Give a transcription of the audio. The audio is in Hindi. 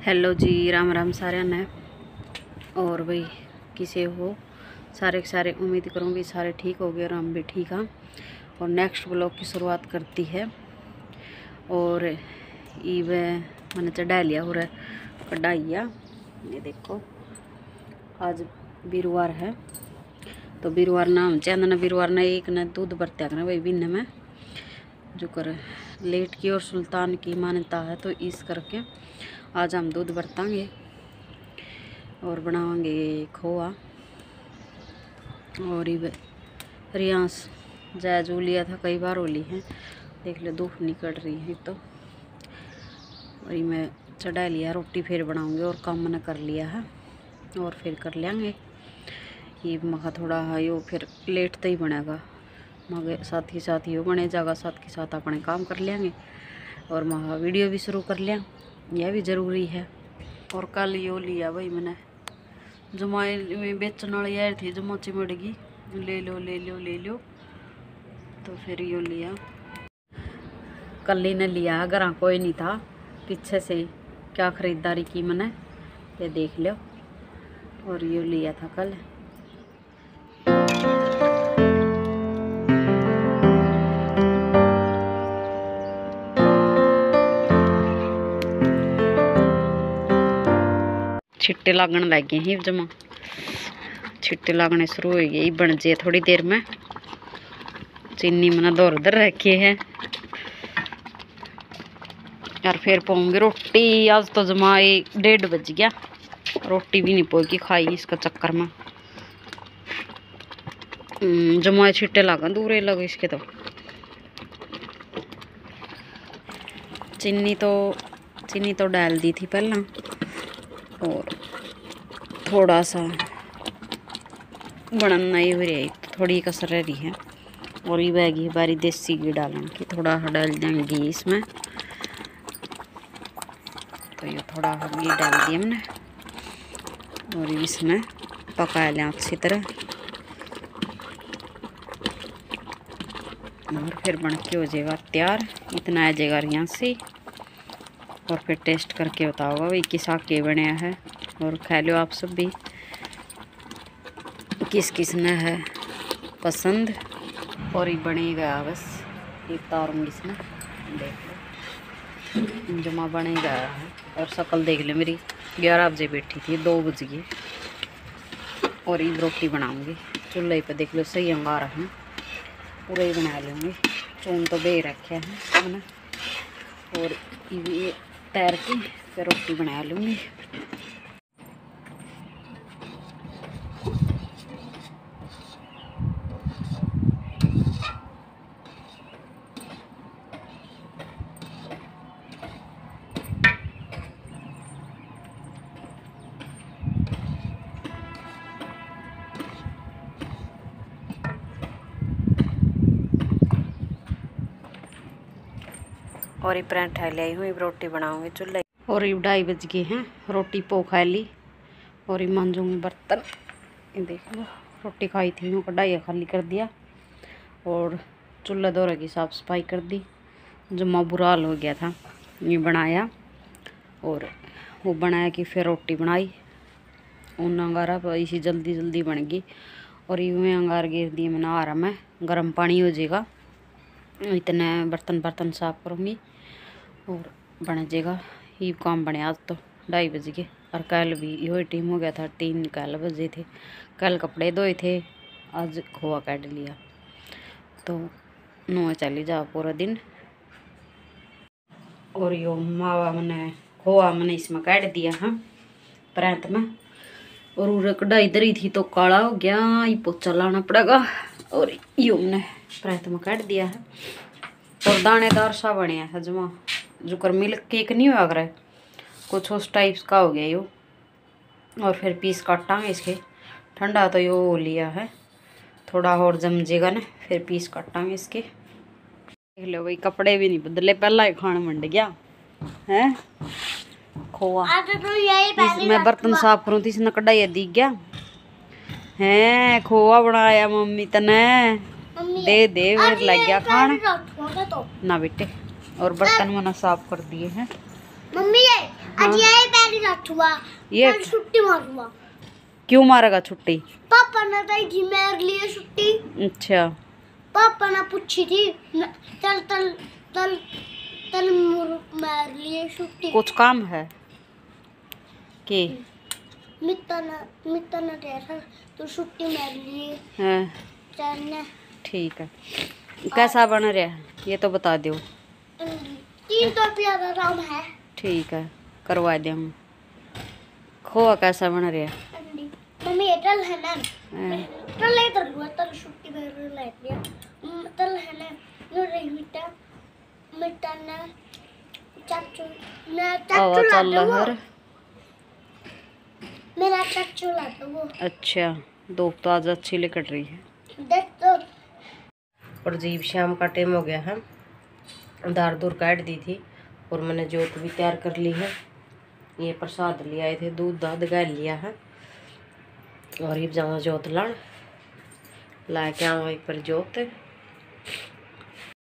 हेलो जी, राम राम सारे ने। और भाई किसे हो सारे के सारे, उम्मीद करूँ भी सारे ठीक हो गए और हम भी ठीक हाँ। और नेक्स्ट ब्लॉग की शुरुआत करती है। और ईव मैंने चढ़ा लिया हो रहा कढ़ाइया, ये देखो आज वीरवार है तो वीरवार नाम चंदना वीरवार ने एक ने दूध बरत्या कर भाई बिन में जो कर लेट की और सुल्तान की मान्यता है, तो इस करके आज हम दूध बरतांगे और बनावांगे खोआ। और ये रियांस जैजू लिया था, कई बार हो ली है, देख लो धूप निकल रही है तो। और ये मैं चढ़ा लिया, रोटी फिर बनाऊंगी और काम मैंने कर लिया है और फिर कर लेंगे। ये मखा थोड़ा है यो फिर लेट तो ही बनेगा, मगर साथ ही साथ यो बने जाएगा, साथ के साथ अपने काम कर लेंगे और महा वीडियो भी शुरू कर लिया, यह भी ज़रूरी है। और कल यो लिया भाई मैंने जमाए में बेचने वाली यार थी, जमा चिमड़गी ले लो ले लो ले लो, तो फिर यो लिया। कल ही ने लिया, घर कोई नहीं था, पीछे से क्या ख़रीदारी की मैंने ये देख लो। और यो लिया था कल। छिट्टे लागण लग गए हैं, जमा छिट्टे लागने शुरू हो गए, बन जाए थोड़ी देर में। चीनी मैंने दौर उधर रखे हैं यार, फिर पाऊंगी रोटी। आज तो जमा 1:30 बज गया, रोटी भी नहीं पोगी खाई इसका चक्कर में। जमा छिट्टे लागन दूर लगे इसके तो। चीनी तो डाल दी थी पहला, और थोड़ा सा बनना ही हो रही, थोड़ी कसर रही है। और ये बैगी बारी देसी घी डालने की, थोड़ा डाल देंगे घी इसमें, तो ये थोड़ा घी डाल दिया हमने और इसमें पका लें अच्छी तरह। और फिर बन के हो जाएगा तैयार, इतना आ जाएगा यहाँ से। और फिर टेस्ट करके बताओगा भाई किस के बनाया है, और खा लो आप सब भी किस किस ने है पसंद। और ये बने गया बस, ये तारूंगी इसमें, देख लो जमा बने गया है। और शकल देख ले मेरी, 11 बजे बैठी थी, 2 बज गए। और ये रोटी बनाऊंगी चूल्हे पे, देख लो सही अंगार है, पूरा ही बना लूँगी। चून तो बे रखे हैं मैंने, और ये तैर के फिर रोटी बना लूँगी। और ये पराठा ले आई हूँ, रोटी बनाऊंगी चूल्हे। और ये 2:30 बज गए हैं, रोटी पो खा ली और ये मांजूंगी बर्तन। ये देख लो रोटी खाई थी, वो कढ़ाई खाली कर दिया और चूल्हा दौरे की साफ़ सफाई कर दी। जमा बुरा हाल हो गया था, ये बनाया और वो बनाया कि फिर रोटी बनाई। उन अंगारा इसी जल्दी जल्दी बन गई। और ये अंगार गिर दिए मैंने आ रहा, मैं गर्म पानी हो जाएगा, इतने बर्तन साफ करूँगी और बन जाएगा। ये काम बने आज तो 2:30 बज गए। और कल भी यही टाइम हो गया था, 3 कल बजे थे। कल कपड़े धोए थे, आज खोआ काट लिया, तो 9 चली जा पूरा दिन। और यो मावा मैंने खोआ मैंने इसमें काट दिया हाँ प्रांत में। और उरे कढ़ाई दरी थी तो काला हो गया, ये पोछा लाना पड़ेगा। और यो मैंने प्रांत में काट दिया है। और दानेदार सा बनया है जमा, जो कर मिल्क केक नहीं हुआ करे, कुछ उस टाइप का हो गया यो। और फिर पीस काटांगे इसके, ठंडा तो यो लिया है, थोड़ा और जमजेगा ना फिर पीस काटांगे इसके। देख लो भाई कपड़े भी नहीं बदले, पहला ही खाना मंड गया है खोआ। मैं बर्तन साफ करूँ थी, इसने कढ़ाई दी गया है। खोआ बनाया मम्मी तने, दे दे फिर लग गया खाना ना बेटे। और बर्तन मैंने साफ कर दिए हैं मम्मी। आज यही पहली 8 हुआ ये कल छुट्टी मारूंगा। क्यों मारेगा छुट्टी? पापा ने दी थी मेरे लिए छुट्टी। अच्छा पापा ने पूछी थी चल चल चल चल मेरे लिए छुट्टी। कुछ काम है कि मित्ता ने दिया था तो छुट्टी मेरे लिए हाँ चलने। ठीक है। कैसा बन रहा है ये तो बता दो। 3 तो प्यारा काम है। ठीक है करवा दे हम। खोआ कैसा बन रहा है? मम्मी ये तल है ना तल ले तल हुआ तल छुट्टी मेरे ले लिया तल है ना नो रही मिट्टा मिट्टा ना चाचू ला दो मेरा चाचू ला दो। अच्छा धूप तो आज अच्छी कट रही है। देख तो और जीव शाम का टाइम हो गया है। दार दूर काट दी थी और मैंने जोत भी तैयार कर ली है। ये प्रसाद ले आए थे दूध दाद गा लिया है और ये जाऊँ जोत लान ला के आऊँ एक पर जोत